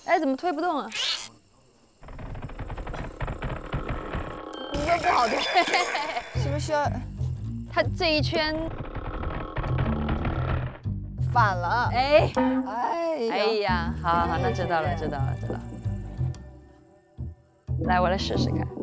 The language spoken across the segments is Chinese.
哎，怎么推不动啊？你说不好推， 是不是需要它这一圈， 反了？ 哎， 哎呀，好，那知道了。来，我来试试看。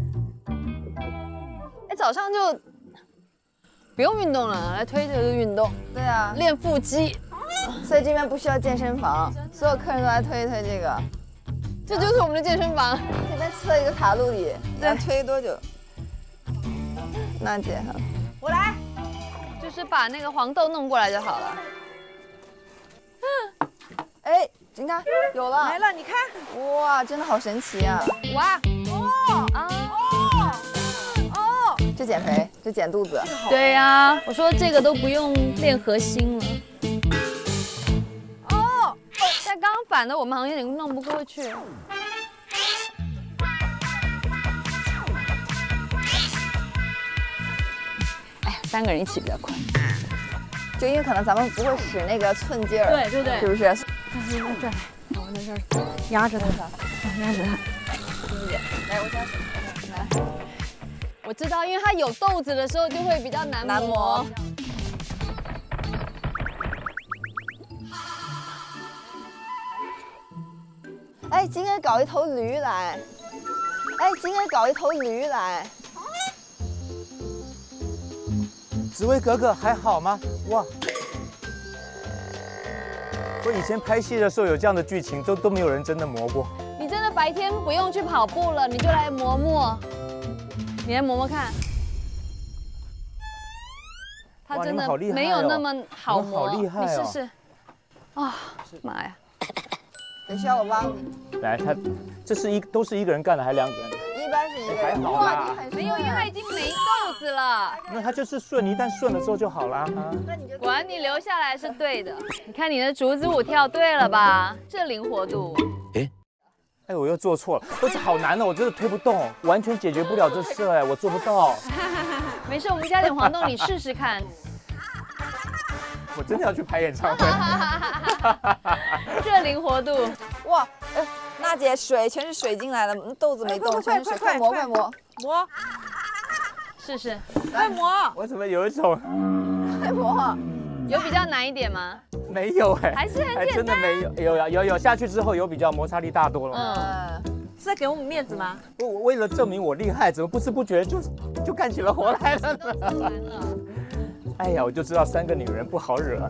哎，早上就不用运动了，来推就是运动， 对啊， 练腹肌。 所以这边不需要健身房，所有客人都来推一推这个。 这就是我们的健身房。 这边测一个卡路里，要推多久？娜姐， 我来， 就是把那个黄豆弄过来就好了。 哎，你看有了， 来了，你看， 哇，真的好神奇啊！ 哇， 这减肥，这减肚子。 对呀，我说这个都不用练核心了。但刚刚反的我们好像有点弄不过去。哎呀，3个人一起比较快。 就因为可能咱们不会使那个寸劲儿， 对， 是不是？ 这来，我在这儿压着它，压着它。 来，我先来。 我知道，因为它有豆子的时候就会比较难磨。 哎，今天搞一头驴来。哎，今天搞一头驴来。 紫薇格格还好吗？哇！我以前拍戏的时候有这样的剧情，都没有人真的磨过。 你真的白天不用去跑步了，你就来磨磨，你来磨磨看。它真的没有那么好磨， 好厉害哦！ 你试试。啊，妈呀！ 得需要我帮你。 来，这是都是一个人干的，还是2个人？ 一般是一个人。 还好啦， 没有，因为它已经没豆子了。 那它就是顺，一旦顺了之后就好啦。 果然你留下来是对的。你看你的竹子舞跳对了吧？这灵活度。 哎，我又做错了，都是好难的，我真的推不动，完全解决不了这事哎，我做不到。 没事，我们加点黄豆，你试试看。 我真的要去拍演唱会。 这灵活度， 哇，娜姐水全是水进来的，豆子没动，全是水，快磨快磨， 磨， 试试， 快磨。 我怎么有一种快磨？ 有比较难一点吗？ 没有哎， 还是很简单， 真的没有，有下去之后有比较摩擦力大多了。 是在给我们面子吗？ 我为了证明我厉害，怎么不知不觉就干起了活来了呢？哎呀，我就知道3个女人不好惹。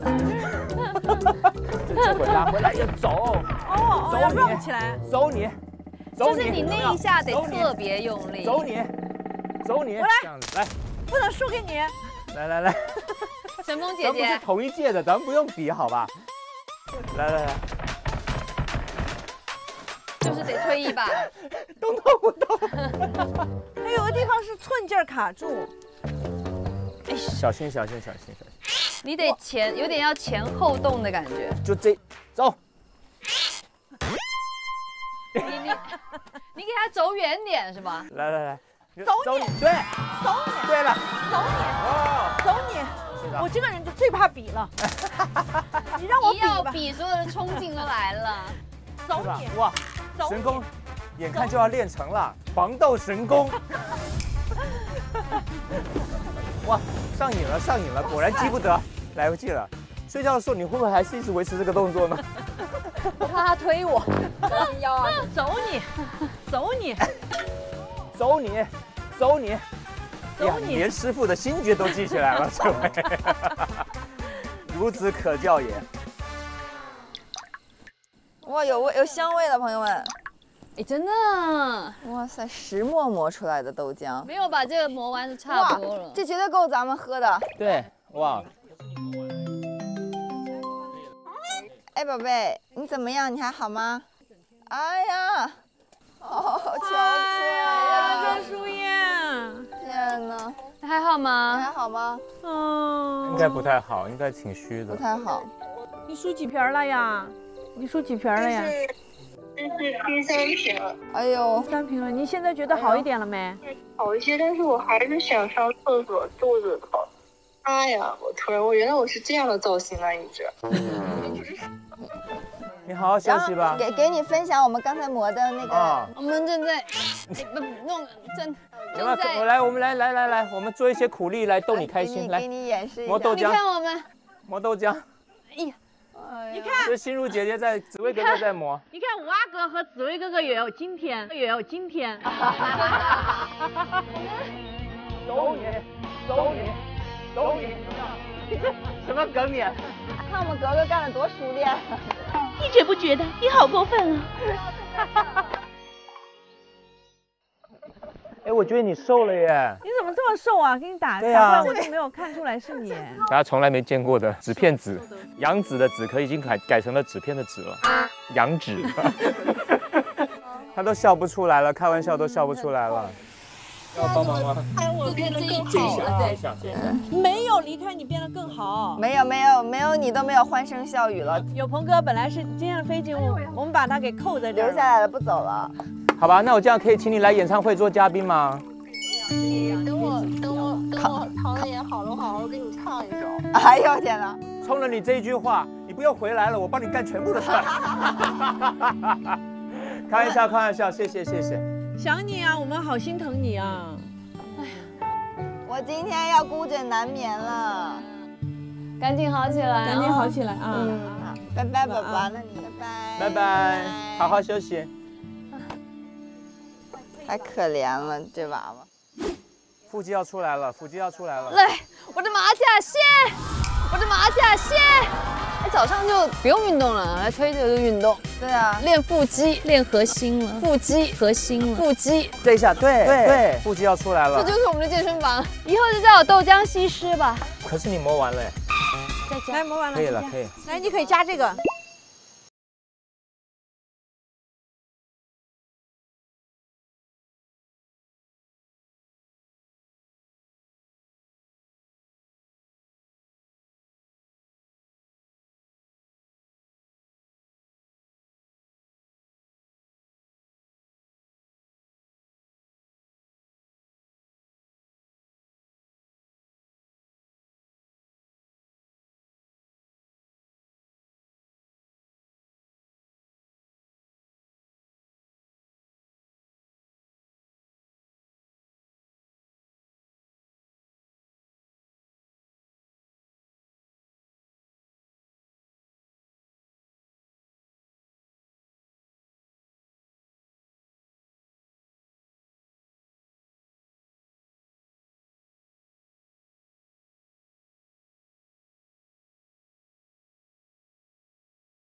这回拉回来要走， 要绕起来， 走你， 就是你那一下得特别用力， 走你， 我来， 这样子来， 不能输给你。 来， 神风姐咱们不是姐， 同一届的，咱们不用比好吧？来， 就是得推一把， 动不动。 它有个地方是寸劲儿卡住。 哎，小心！ 你得有点要前后动的感觉。 就这，走。 你给他走远点是吧？ 来， 走你， 对， 走你， 对了， 走你，我这个人就最怕比了。你让我比吧， 一要比，所有的冲劲都来了。 走你， 哇，神功，眼看就要练成了，黄豆神功。哇，上瘾了，果然记不得，来不及了。睡觉的时候你会不会还是一直维持这个动作呢？ 我怕他推我， 小心腰啊！ 走你， 哎呀，你连师傅的心诀都记起来了，这位，孺子可教也。 哇，有香味了，朋友们！ 哎，真的， 哇塞，石磨磨出来的豆浆， 没有把这个磨完就差不多了。 这绝对够咱们喝的。 对，哇。 哎，宝贝，你怎么样？你还好吗？哎呀，好憔悴啊！ 郑淑燕， 天哪， 你还好你吗？ 还好吗？ 应该不太好，应该挺虚的。 不太好。 你输几瓶了呀？这是第3瓶了。 哎呦 ，3瓶了，你现在觉得好一点了没？ 好一些，但是我还是想上厕所，肚子疼。哎呀，我原来我是这样的造型啊，一直。 你你好好休息吧。 给你分享我们刚才磨的那个。 我们正在弄有没有？我们来，我们做一些苦力来逗你开心。来， 给你演示一下。 磨豆浆。 你看我们磨豆浆。 哎呀， 你看， 这心如姐姐在，紫薇哥哥在磨。 你看五阿哥和紫薇哥哥也有今天，也有今天。 走你！什么梗你？ 看我们格格干得多熟练。 你觉不觉得你好过分啊？ 哎，我觉得你瘦了耶！ 你怎么这么瘦啊？给你打对啊， 我都没有看出来是你。 大家从来没见过的纸片纸，杨紫的紫可已经改成了纸片的纸了，杨纸。他都笑不出来了，开玩笑都笑不出来了。要帮忙吗？这一下。 没有离开你变得更好。 没有，你都没有欢声笑语了。 有鹏哥本来是今天的飞机，我们把他给扣在这儿， 留下来了，不走了。 好吧，那我这样可以请你来演唱会做嘉宾吗？ 等我糖的演好了，我好好给你唱一首。 哎呦天哪！ 冲了你这一句话，你不用回来了，我帮你干全部的事。开玩笑，谢谢。 想你啊，我们好心疼你啊。 我今天要孤枕难眠了， 赶紧好起来， 赶紧好起来啊！ 好，拜拜，宝宝，那你拜拜，好好休息。 太可怜了，这娃娃。 腹肌要出来了。 来，我的马甲线。哎，早上就不用运动了，来推着就运动。 对啊， 练腹肌，练核心了。腹肌。 这一下，对，腹肌要出来了。 这就是我们的健身房，以后就叫我豆浆西施吧。 可是你磨完了。 来磨完了， 可以了。 来，你可以加这个。